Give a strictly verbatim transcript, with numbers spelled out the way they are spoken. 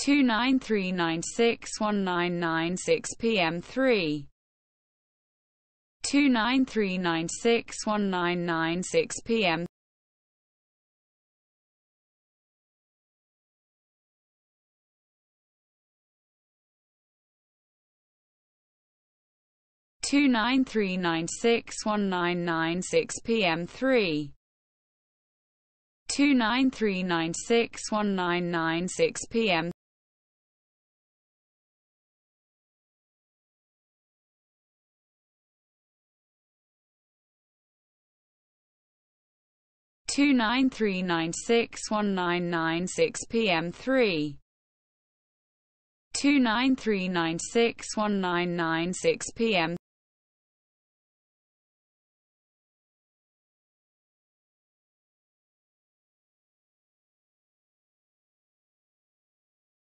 two nine three nine six one nine nine six P M three two nine three nine six one nine nine six P M two nine three nine six one nine nine six P M three two nine three nine six one nine nine six P M two nine three nine six one nine nine six P M three two nine three nine six one nine nine six P M